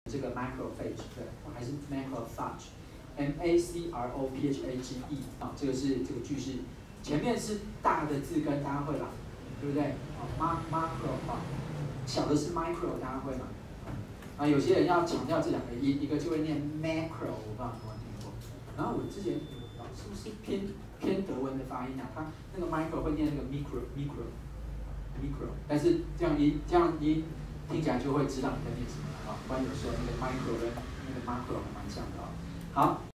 这个 macrophage 对，还是 macrophage。MACROPHAGE 啊，这个句式，前面是大的字根，大家会吧？对不对？macro 啊，小的是 micro， 大家会吗？啊，有些人要强调这两个音，一个就会念 macro， 我不知道你有没有听过。然后我之前是不是偏德文的发音啊？他那个 micro 会念那个 micro， 但是这样一听起来就会知道你在念什么了啊。不然有时候那个 micro 跟那个 macro 还蛮像的啊。好。